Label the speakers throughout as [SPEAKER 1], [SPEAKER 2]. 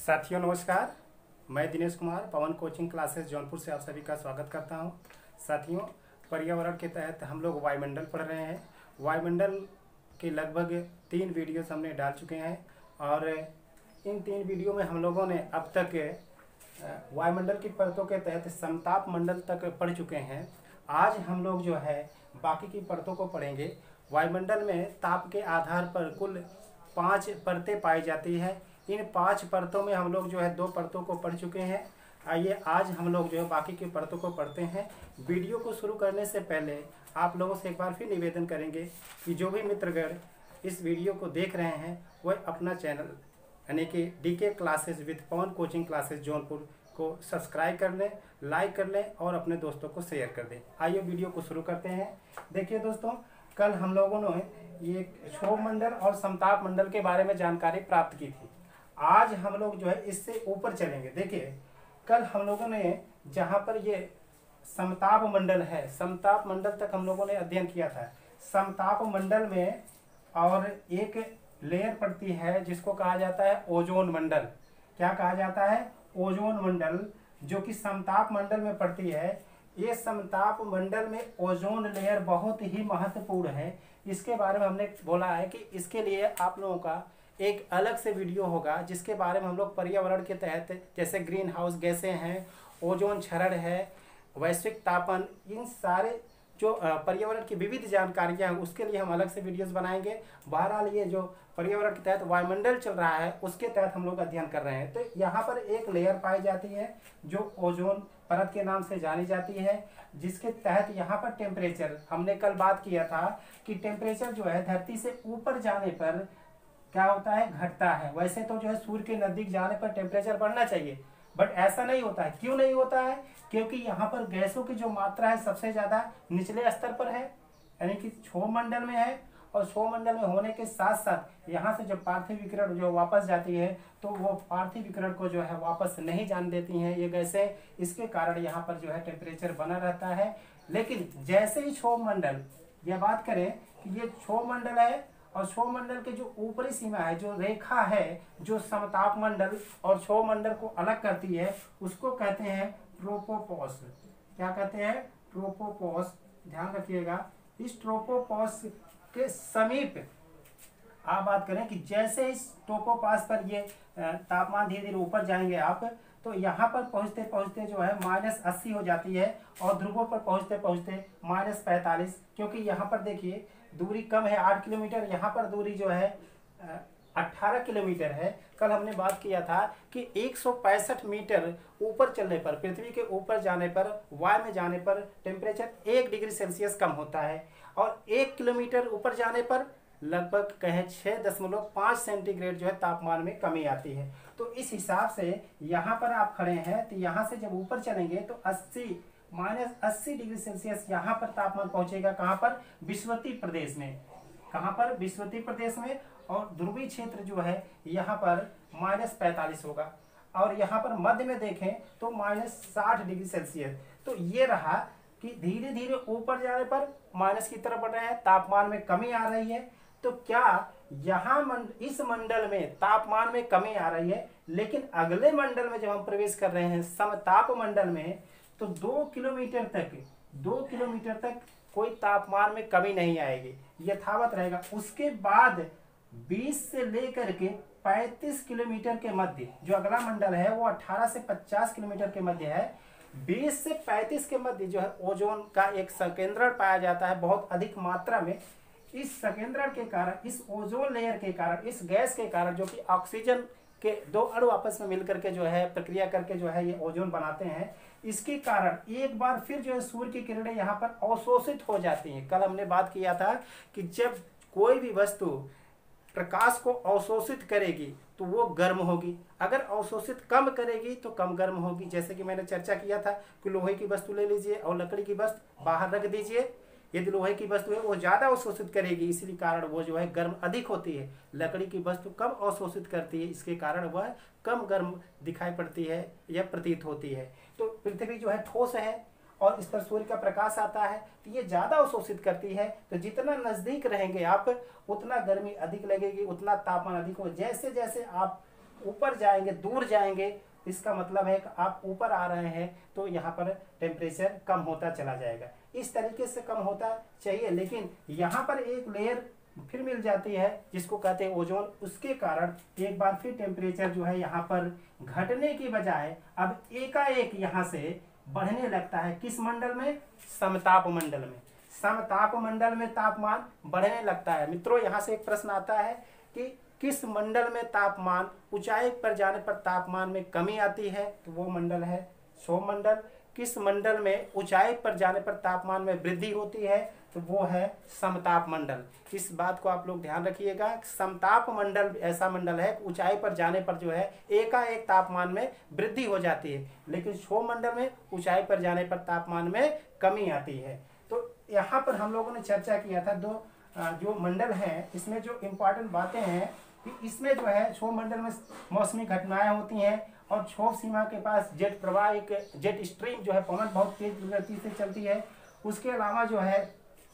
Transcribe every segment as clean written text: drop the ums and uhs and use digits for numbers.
[SPEAKER 1] साथियों नमस्कार। मैं दिनेश कुमार पवन कोचिंग क्लासेस जौनपुर से आप सभी का स्वागत करता हूं। साथियों, पर्यावरण के तहत हम लोग वायुमंडल पढ़ रहे हैं। वायुमंडल के लगभग 3 वीडियोस हमने डाल चुके हैं और इन 3 वीडियो में हम लोगों ने अब तक वायुमंडल की परतों के तहत समताप मंडल तक पढ़ चुके हैं। आज हम लोग जो है बाकी की परतों को पढ़ेंगे। वायुमंडल में ताप के आधार पर कुल 5 परतें पाई जाती है। इन 5 परतों में हम लोग जो है 2 परतों को पढ़ चुके हैं। आइए आज हम लोग जो है बाकी की परतों को पढ़ते हैं। वीडियो को शुरू करने से पहले आप लोगों से एक बार फिर निवेदन करेंगे कि जो भी मित्रगण इस वीडियो को देख रहे हैं वह अपना चैनल यानी कि DK classes with Pawan coaching classes Jaunpur को सब्सक्राइब कर लें, लाइक कर लें और अपने दोस्तों को शेयर कर दें। आइए वीडियो को शुरू करते हैं। देखिए दोस्तों, कल हम लोगों ने ये क्षोभ मंडल और समताप मंडल के बारे में जानकारी प्राप्त की थी। आज हम लोग जो है इससे ऊपर चलेंगे। देखिए, कल हम लोगों ने जहाँ पर ये समताप मंडल है, समताप मंडल तक हम लोगों ने अध्ययन किया था। समताप मंडल में और एक लेयर पड़ती है जिसको कहा जाता है ओजोन मंडल। क्या कहा जाता है? ओजोन मंडल, जो कि समताप मंडल में पड़ती है। ये समताप मंडल में ओजोन लेयर बहुत ही महत्वपूर्ण है। इसके बारे में हमने बोला है कि इसके लिए आप लोगों का एक अलग से वीडियो होगा जिसके बारे में हम लोग पर्यावरण के तहत जैसे ग्रीन हाउस गैसें हैं, ओजोन क्षरण है, वैश्विक तापन, इन सारे जो पर्यावरण की विविध जानकारियां हैं उसके लिए हम अलग से वीडियोस बनाएंगे। बहरहाल ये जो पर्यावरण के तहत वायुमंडल चल रहा है उसके तहत हम लोग अध्ययन कर रहे हैं। तो यहाँ पर एक लेयर पाई जाती है जो ओजोन परत के नाम से जानी जाती है, जिसके तहत यहाँ पर टेम्परेचर, हमने कल बात किया था कि टेम्परेचर जो है धरती से ऊपर जाने पर क्या होता है, घटता है। वैसे तो जो है सूर्य के नजदीक जाने पर टेम्परेचर बढ़ना चाहिए, बट ऐसा नहीं होता है। क्यों नहीं होता है? क्योंकि यहाँ पर गैसों की जो मात्रा है सबसे ज्यादा निचले स्तर पर है, यानी कि क्षोभ मंडल में है। और क्षोभ मंडल में होने के साथ साथ यहाँ से जब पार्थिव विकिरण जो वापस जाती है तो वो पार्थिव विकिरण को जो है वापस नहीं जाने देती हैं ये गैसें। इसके कारण यहाँ पर जो है टेम्परेचर बना रहता है। लेकिन जैसे ही क्षोभ मंडल, यह बात करें कि ये क्षोभ मंडल है और क्षोभ मंडल के जो ऊपरी सीमा है, जो रेखा है, जो समताप मंडल और क्षोभ मंडल को अलग करती है, उसको कहते हैं ट्रोपोपॉस। क्या कहते हैं? ट्रोपोपॉस। ध्यान रखिएगा, इस ट्रोपोपॉस के समीप आप बात करें कि जैसे इस ट्रोपोपॉस पर ये तापमान धीरे धीरे ऊपर जाएंगे आप, तो यहाँ पर पहुँचते पहुँचते जो है -80 हो जाती है और ध्रुवों पर पहुँचते पहुँचते -45। क्योंकि यहाँ पर देखिए दूरी कम है, 8 किलोमीटर, यहाँ पर दूरी जो है 18 किलोमीटर है। कल हमने बात किया था कि 165 मीटर ऊपर चलने पर, पृथ्वी के ऊपर जाने पर, वायु में जाने पर टेम्परेचर 1 डिग्री सेल्सियस कम होता है और 1 किलोमीटर ऊपर जाने पर लगभग कहें 6.5 सेंटीग्रेड जो है तापमान में कमी आती है। तो इस हिसाब से यहाँ पर आप खड़े हैं तो यहाँ से जब ऊपर चलेंगे तो -80 डिग्री सेल्सियस यहाँ पर तापमान पहुंचेगा। कहाँ पर? विषुवतीय प्रदेश में। कहाँ पर? विषुवतीय प्रदेश में। और ध्रुवीय क्षेत्र जो है यहाँ पर -45 होगा और यहाँ पर मध्य में देखें तो -60 डिग्री सेल्सियस। तो ये रहा कि धीरे धीरे ऊपर जाने पर माइनस की तरफ बढ़ रहे हैं, तापमान में कमी आ रही है। तो क्या यहाँ इस मंडल में तापमान में कमी आ रही है, लेकिन अगले मंडल में जब हम प्रवेश कर रहे हैं समताप मंडल में, तो 2 किलोमीटर तक कोई तापमान में कमी नहीं आएगी, यथावत रहेगा। उसके बाद 20 से लेकर के 35 किलोमीटर के मध्य जो अगला मंडल है वो 18 से 50 किलोमीटर के मध्य है। 20 से 35 के मध्य जो है ओजोन का एक संकेंद्रण पाया जाता है बहुत अधिक मात्रा में। इस संकेंद्रण के कारण, इस ओजोन लेयर के कारण, इस गैस के कारण, जो कि ऑक्सीजन के 2 अणु आपस में मिलकर के जो है प्रक्रिया करके जो है ये ओजोन बनाते हैं, इसके कारण एक बार फिर जो है सूर्य की किरणें यहाँ पर अवशोषित हो जाती हैं। कल हमने बात किया था कि जब कोई भी वस्तु प्रकाश को अवशोषित करेगी तो वो गर्म होगी, अगर अवशोषित कम करेगी तो कम गर्म होगी। जैसे कि मैंने चर्चा किया था कि लोहे की वस्तु ले लीजिए और लकड़ी की वस्तु बाहर रख दीजिए। यदि लोहे की वस्तु है वो ज़्यादा अवशोषित करेगी, इसी कारण वो जो है गर्म अधिक होती है। लकड़ी की वस्तु कम अवशोषित करती है, इसके कारण वह कम गर्म दिखाई पड़ती है या प्रतीत होती है। तो पृथ्वी जो है ठोस है और इस पर सूर्य का प्रकाश आता है तो ये ज़्यादा अवशोषित करती है। तो जितना नज़दीक रहेंगे आप उतना गर्मी अधिक लगेगी, उतना तापमान अधिक हो। जैसे जैसे आप ऊपर जाएंगे, दूर जाएंगे, इसका मतलब है कि आप ऊपर आ रहे हैं तो यहाँ पर टेम्परेचर कम होता चला जाएगा। इस तरीके से कम होता चाहिए, लेकिन यहाँ पर एक लेयर फिर मिल जाती है जिसको कहते हैं ओजोन। उसके कारण एक बार फिर टेम्परेचर जो है यहाँ पर घटने की बजाय अब एकाएक यहाँ से बढ़ने लगता है। किस मंडल में? समताप मंडल में। समताप मंडल में तापमान बढ़ने लगता है। मित्रों, यहाँ से एक प्रश्न आता है कि किस मंडल में तापमान, ऊंचाई पर जाने पर तापमान में कमी आती है? तो वो मंडल है क्षोभ मंडल। किस मंडल में ऊंचाई पर जाने पर तापमान में वृद्धि होती है? तो वो है समताप मंडल। इस बात को आप लोग ध्यान रखिएगा। समताप मंडल ऐसा मंडल है ऊंचाई पर जाने पर जो है एकाएक तापमान में वृद्धि हो जाती है, लेकिन क्षोभ मंडल में ऊंचाई पर जाने पर तापमान में कमी आती है। तो यहाँ पर हम लोगों ने चर्चा किया था दो जो मंडल हैं, इसमें जो इम्पोर्टेंट बातें हैं कि इसमें जो है क्षोभ मंडल में मौसमी घटनाएं होती हैं और क्षोभ सीमा के पास जेट प्रवाह, एक जेट स्ट्रीम जो है, पवन बहुत तेज गति से चलती है। उसके अलावा जो है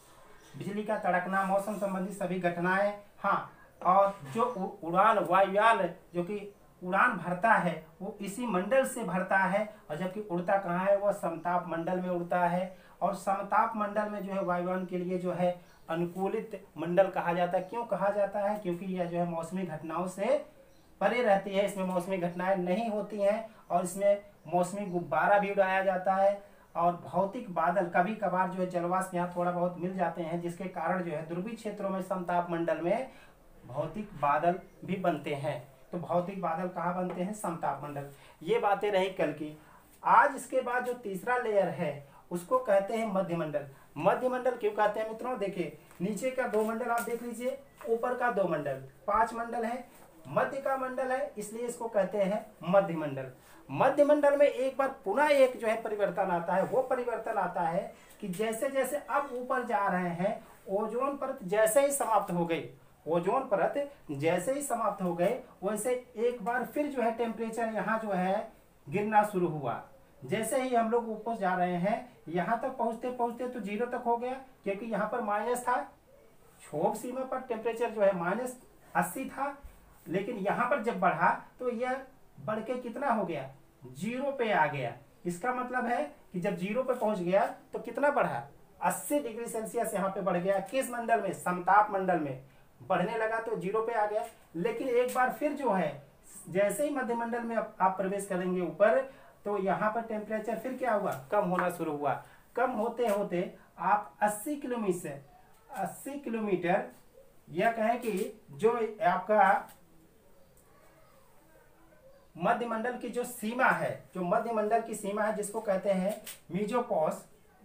[SPEAKER 1] बिजली का तड़कना, मौसम संबंधी सभी घटनाएं, हाँ, और जो उड़ान, वायुयान जो कि उड़ान भरता है वो इसी मंडल से भरता है, और जबकि उड़ता कहाँ है? वह समताप मंडल में उड़ता है। और समताप मंडल में जो है वायुयान के लिए जो है अनुकूलित मंडल कहा जाता है। क्यों कहा जाता है? क्योंकि यह जो है मौसमी घटनाओं से परे रहती है, इसमें मौसमी घटनाएं नहीं होती हैं, और इसमें मौसमी गुब्बारा भी उड़ाया जाता है। और भौतिक बादल, कभी कभार जो है जलवाष्प यहाँ थोड़ा बहुत मिल जाते हैं, जिसके कारण जो है ध्रुवीय क्षेत्रों में समताप मंडल में भौतिक बादल भी बनते हैं। तो भौतिक बादल कहाँ बनते हैं? समताप मंडल। ये बातें रही कल की। आज इसके बाद जो तीसरा लेयर है उसको कहते हैं मध्यमंडल। मध्यमंडल क्यों कहते हैं मित्रों? देखिए, नीचे का दो मंडल आप देख लीजिए, ऊपर का दो मंडल, 5 मंडल है, मध्य का मंडल है, इसलिए इसको कहते हैं मध्यमंडल। मध्यमंडल में एक बार पुनः एक जो है परिवर्तन आता है। वो परिवर्तन आता है कि जैसे जैसे अब ऊपर जा रहे हैं, ओजोन परत जैसे ही समाप्त हो गई, ओजोन परत जैसे ही समाप्त हो गए, वैसे एक बार फिर जो है टेम्परेचर यहाँ जो है गिरना शुरू हुआ। जैसे ही हम लोग ऊपर जा रहे हैं, यहाँ तक पहुँचते पहुँचते तो 0 तक हो गया, क्योंकि यहाँ पर माइनस था। क्षोभ सीमा पर टेम्परेचर जो है -80 था, लेकिन यहाँ पर जब बढ़ा तो यह बढ़ के कितना हो गया? 0 पे आ गया। इसका मतलब है कि जब 0 पे पहुंच गया तो कितना बढ़ा? 80 डिग्री सेल्सियस यहाँ पे बढ़ गया। किस मंडल में? समताप मंडल में बढ़ने लगा तो 0 पे आ गया। लेकिन एक बार फिर जो है जैसे ही मध्यमंडल में आप प्रवेश करेंगे ऊपर, तो यहाँ पर टेम्परेचर फिर क्या हुआ? कम होना शुरू हुआ। कम होते होते आप 80 किलोमीटर यह कहें कि जो आपका मध्यमंडल की जो सीमा है, जो मध्यमंडल की सीमा है, जिसको कहते हैं मीजोपॉज,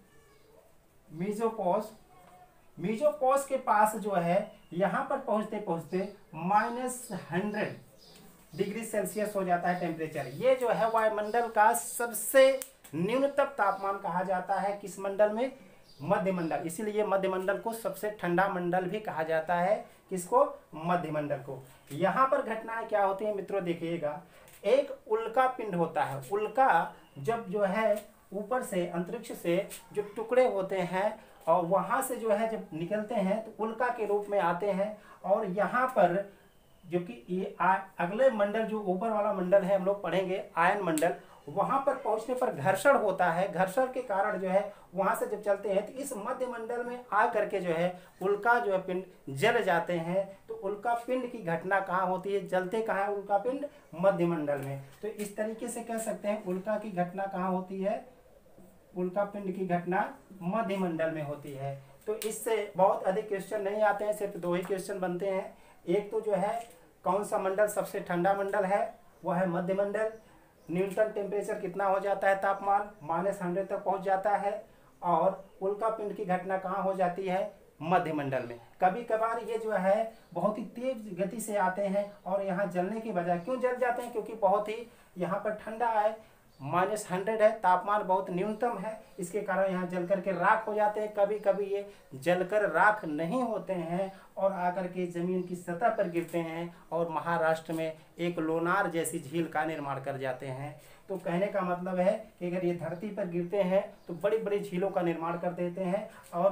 [SPEAKER 1] मीजोपॉज के पास जो है यहाँ पर पहुंचते पहुंचते -100 डिग्री सेल्सियस हो जाता है टेम्परेचर। ये जो है वायुमंडल का सबसे न्यूनतम तापमान कहा जाता है। किस मंडल में? मध्यमंडल। इसीलिए मध्यमंडल को सबसे ठंडा मंडल भी कहा जाता है। किसको? मध्यमंडल को। यहाँ पर घटनाएं क्या होती है मित्रों? देखिएगा, एक उल्का पिंड होता है। उल्का जब जो है ऊपर से, अंतरिक्ष से जो टुकड़े होते हैं और वहां से जो है जब निकलते हैं तो उल्का के रूप में आते हैं, और यहाँ पर जो कि ये अगले मंडल, जो ऊपर वाला मंडल है हम लोग पढ़ेंगे आयन मंडल, वहां पर पहुंचने पर घर्षण होता है। घर्षण के कारण जो है वहां से जब चलते हैं तो इस मध्य मंडल में आ करके जो है उल्का जो है पिंड जल जाते हैं। तो उल्का पिंड की घटना कहाँ होती है? जलते कहाँ है उल्का पिंड? मध्य मंडल में। तो इस तरीके से कह सकते हैं उल्का की घटना कहाँ होती है? उल्का पिंड की घटना मध्य मंडल में होती है। तो इससे बहुत अधिक क्वेश्चन नहीं आते हैं, सिर्फ 2 ही क्वेश्चन बनते हैं। एक तो जो है कौन सा मंडल सबसे ठंडा मंडल है? वह है मध्य मंडल। न्यूनतम टेम्परेचर कितना हो जाता है? तापमान -100 तक पहुंच जाता है। और उल्का पिंड की घटना कहाँ हो जाती है? मध्य मंडल में। कभी कभार ये जो है बहुत ही तेज गति से आते हैं और यहाँ जलने की वजह, क्यों जल जाते हैं? क्योंकि बहुत ही यहाँ पर ठंडा है, -100 है, तापमान बहुत न्यूनतम है, इसके कारण यहाँ जल करके राख हो जाते हैं। कभी कभी ये जलकर राख नहीं होते हैं और आकर के जमीन की सतह पर गिरते हैं और महाराष्ट्र में एक लोनार जैसी झील का निर्माण कर जाते हैं। तो कहने का मतलब है कि अगर ये धरती पर गिरते हैं तो बड़ी बड़ी झीलों का निर्माण कर देते हैं और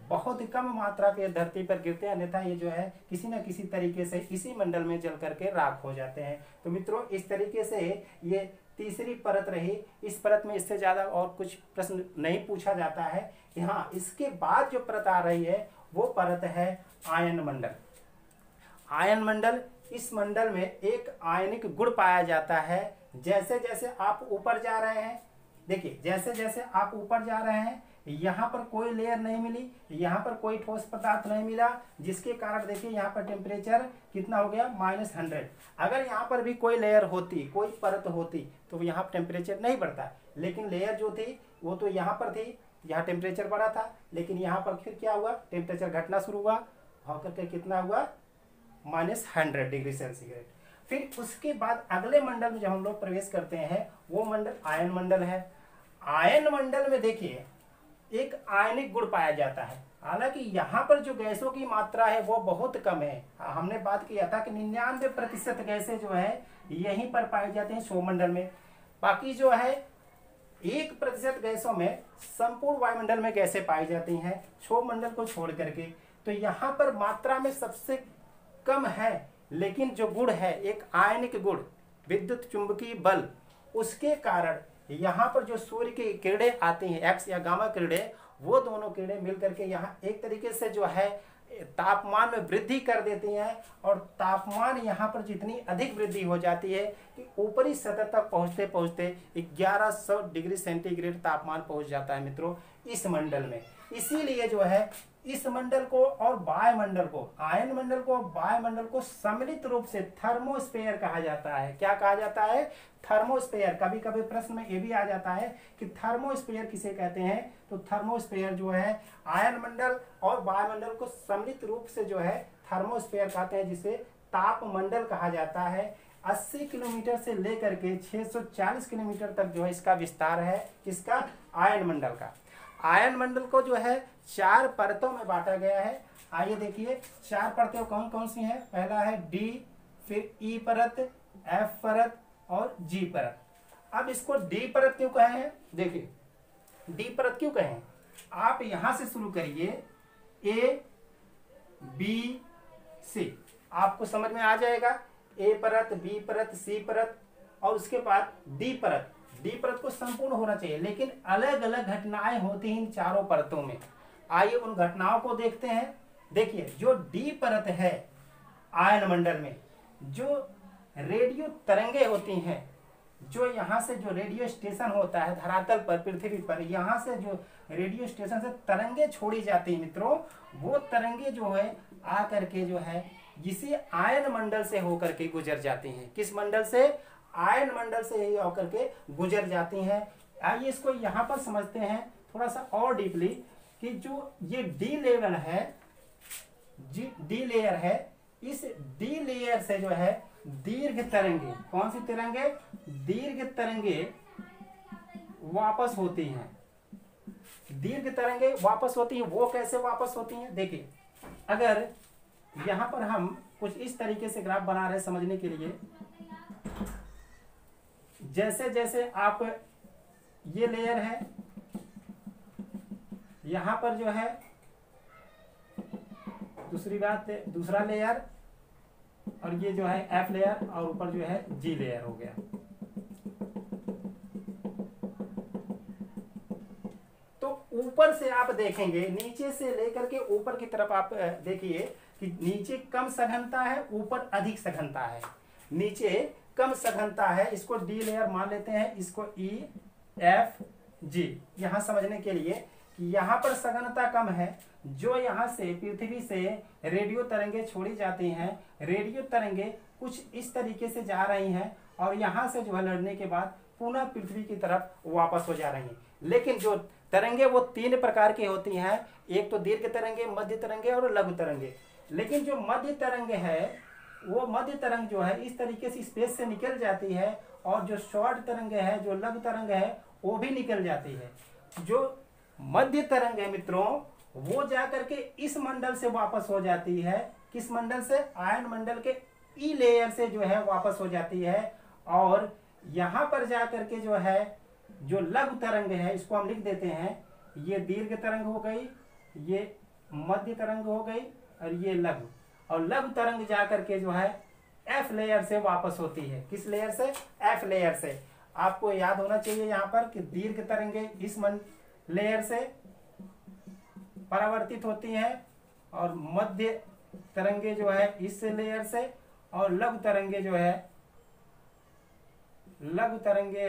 [SPEAKER 1] बहुत कम मात्रा के धरती पर गिरते हैं, अन्यथा ये जो है किसी न किसी तरीके से इसी मंडल में जल करके राख हो जाते हैं। तो मित्रों, इस तरीके से ये तीसरी परत रही। इस परत में इससे ज़्यादा और कुछ प्रश्न नहीं पूछा जाता है। हाँ, इसके बाद जो परत आ रही है वो परत है आयन मंडल। आयन मंडल, इस मंडल में एक आयनिक गुण पाया जाता है। जैसे जैसे आप ऊपर जा रहे हैं, देखिए जैसे जैसे आप ऊपर जा रहे हैं, यहाँ पर कोई लेयर नहीं मिली, यहाँ पर कोई ठोस पदार्थ नहीं मिला, जिसके कारण देखिए यहाँ पर टेम्परेचर कितना हो गया, -100। अगर यहाँ पर भी कोई लेयर होती, कोई परत होती, तो यहाँ टेम्परेचर नहीं बढ़ता। लेकिन लेयर जो थी वो तो यहाँ पर थी, यहाँ टेम्परेचर बढ़ा था, लेकिन यहाँ पर फिर क्या हुआ, टेम्परेचर घटना शुरू हुआ, होकर के कितना हुआ, -100 डिग्री सेंटीग्रेड। फिर उसके बाद अगले मंडल में जब हम लोग प्रवेश करते हैं वो मंडल आयन मंडल है। आयन मंडल में देखिए एक आयनिक गुण पाया जाता है। हालांकि यहाँ पर जो गैसों की मात्रा है वो बहुत कम है। हमने बात किया था कि 99% गैसें जो है यहीं पर पाई जाती हैं सौरमंडल में। बाकी जो है 1% गैसों में संपूर्ण वायुमंडल में गैसें पाई जाती हैं, सौरमंडल को छोड़ करके। तो यहाँ पर मात्रा में सबसे कम है, लेकिन जो गुण है एक आयनिक गुण, विद्युत चुंबकीय बल, उसके कारण यहाँ पर जो सूर्य की किरणें आती हैं, एक्स या गामा किरणें, वो दोनों किरणें मिल करके यहाँ एक तरीके से जो है तापमान में वृद्धि कर देती हैं। और तापमान यहाँ पर जितनी अधिक वृद्धि हो जाती है कि ऊपरी सतह तक पहुँचते पहुँचते 1100 डिग्री सेंटीग्रेड तापमान पहुँच जाता है मित्रों इस मंडल में। इसीलिए जो है इस मंडल को और वायुमंडल को, आयन मंडल को, वायुमंडल को सम्मिलित रूप से थर्मोस्फीयर कहा जाता है। क्या कहा जाता है, थर्मोस्फीयर। कभी कभी प्रश्न में ये भी आ जाता है कि थर्मोस्फीयर किसे कहते हैं, तो थर्मोस्फीयर जो है आयन मंडल और वायुमंडल को सम्मिलित रूप से जो है थर्मोस्फीयर कहते हैं, जिसे तापमंडल कहा जाता है। 80 किलोमीटर से लेकर के 640 किलोमीटर तक जो है इसका विस्तार है, किसका, आयन मंडल का। आयन मंडल को जो है 4 परतों में बांटा गया है। आइए देखिए 4 परतें कौन कौन सी हैं। पहला है डी, फिर ई परत, एफ परत और जी परत। अब इसको डी परत क्यों कहे हैं, देखिए डी परत क्यों कहे हैं, आप यहां से शुरू करिए, ए बी सी, आपको समझ में आ जाएगा। ए परत, बी परत, सी परत और उसके बाद डी परत। डी परत को संपूर्ण होना चाहिए, लेकिन अलग अलग घटनाएं होती हैं इन चारों परतों में। आइए उन घटनाओं को देखते हैं। देखिए जो डी परत है आयन मंडल में, जो रेडियो तरंगे होती हैं, जो यहाँ से जो रेडियो स्टेशन होता है धरातल पर, पृथ्वी पर, यहाँ से जो रेडियो स्टेशन से तरंगे छोड़ी जाती हैं मित्रों, वो तरंगे जो है आ करके जो है इसी आयन मंडल से होकर के गुजर जाती हैं। किस मंडल से, आयन मंडल से ही होकर के गुजर जाती हैं। आइए इसको यहाँ पर समझते हैं थोड़ा सा और डीपली कि जो ये डी लेवल है, डी लेयर है, इस डी लेयर से जो है दीर्घ तरंगे, कौन सी तरंगे, दीर्घ तरंगे वापस होती हैं। दीर्घ तरंगे वापस होती हैं। वो कैसे वापस होती हैं, देखिए अगर यहां पर हम कुछ इस तरीके से ग्राफ बना रहे हैं समझने के लिए, जैसे जैसे आप, ये लेयर है, यहां पर जो है दूसरी बात, दूसरा लेयर, और ये जो है एफ लेयर, और ऊपर जो है जी लेयर हो गया। तो ऊपर से आप देखेंगे, नीचे से लेकर के ऊपर की तरफ आप देखिए कि नीचे कम सघनता है, ऊपर अधिक सघनता है। नीचे कम सघनता है, इसको डी लेयर मान लेते हैं, इसको ई एफ जी, यहां समझने के लिए कि यहाँ पर सघनता कम है। जो यहाँ से पृथ्वी से रेडियो तरंगे छोड़ी जाती हैं, रेडियो तरंगे कुछ इस तरीके से जा रही हैं और यहाँ से जो है लड़ने के बाद पुनः पृथ्वी की तरफ वापस हो जा रही हैं। लेकिन जो तरंगे वो 3 प्रकार की होती हैं, एक तो दीर्घ तरंगे, मध्य तरंगे और लघु तरंगे। लेकिन जो मध्य तरंग है, वो मध्य तरंग जो है इस तरीके से स्पेस से निकल जाती है, और जो शॉर्ट तरंग है, जो लघु तरंग है, वो भी निकल जाती है। जो मध्य तरंग है मित्रों, वो जाकर के इस मंडल से वापस हो जाती है, किस मंडल से, आयन मंडल के ई लेयर से जो है वापस हो जाती है। और यहां पर जाकर के जो है जो लघु तरंग है, इसको हम लिख देते हैं, ये दीर्घ तरंग हो गई, ये मध्य तरंग हो गई और ये लघु, और लघु तरंग जा करके जो है एफ लेयर से वापस होती है। किस लेयर से? एफ लेयर से। आपको याद होना चाहिए यहाँ पर कि दीर्घ तरंगे इस लेयर से परावर्तित होती हैं और मध्य तरंगे जो है इस लेयर से, और लघु तरंगे जो है लघु तरंगे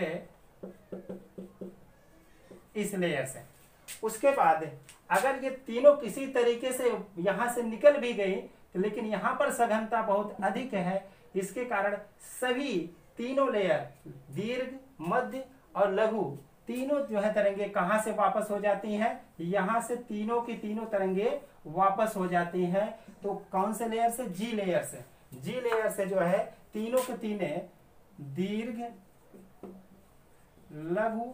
[SPEAKER 1] इस लेयर से। उसके बाद अगर ये तीनों किसी तरीके से यहां से निकल भी गई तो लेकिन यहां पर सघनता बहुत अधिक है, इसके कारण सभी तीनों लेयर दीर्घ, मध्य और लघु तीनों जो है तरंगे कहां से वापस हो जाती हैं? यहां से तीनों की तीनों तरंगे वापस हो जाती हैं। तो कौन से लेयर से? जी लेयर से। जी लेयर से जो है तीनों के तीने दीर्घ, लघु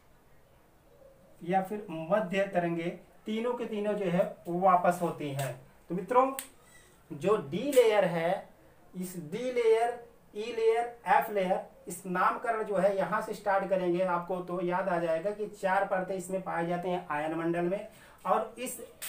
[SPEAKER 1] या फिर मध्य तरंगे तीनों के तीनों जो है वो वापस होती हैं। तो मित्रों जो डी लेयर है, इस D layer, E layer, F layer, इस नामकरण जो है यहां से स्टार्ट करेंगे आपको तो याद आ जाएगा कि 4 परतें इसमें पाए जाते हैं आयन मंडल में, और इस